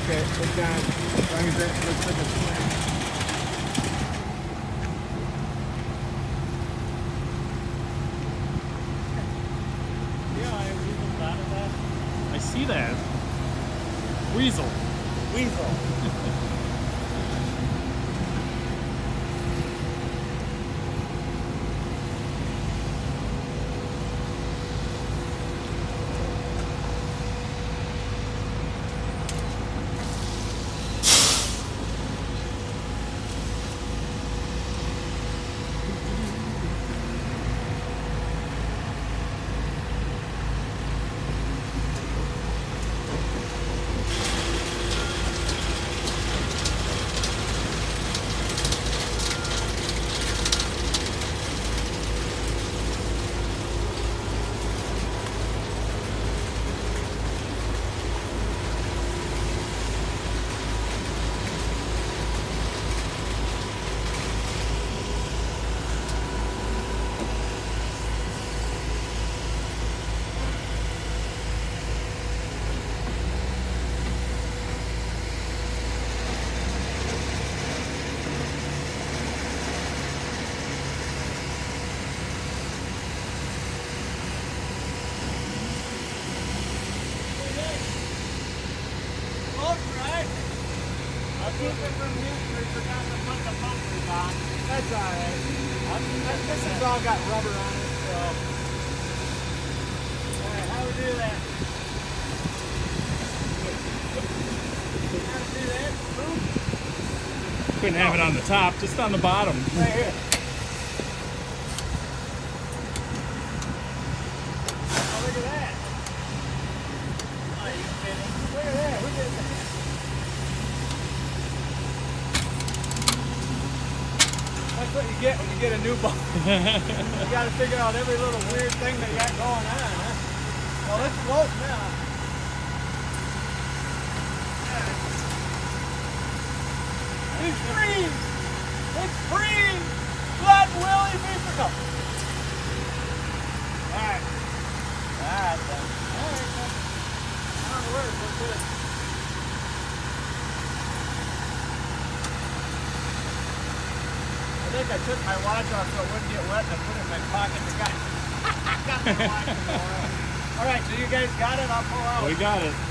Okay, put down. As long as that looks like a swing. Yeah, I weasel thought of that. I see that. Weasel. Weasel. That's alright. This has all got rubber on it, so. Alright, how we do that? How to do that? Boom. Couldn't have it on the top, just on the bottom. Right here. Oh, look at that. Are you kidding? Look at that. Who did that? That's what you get when you get a new boat. You got to figure out every little weird thing that you got going on, huh? Well, it's floating now. It's free! It's free! Let Willie be for go. Alright. Alright then. Alright then. On the word, we're good. I think I took my watch off so it wouldn't get wet and I put it in my pocket. Got my watch. Alright, so you guys got it? I'll pull out. We got it.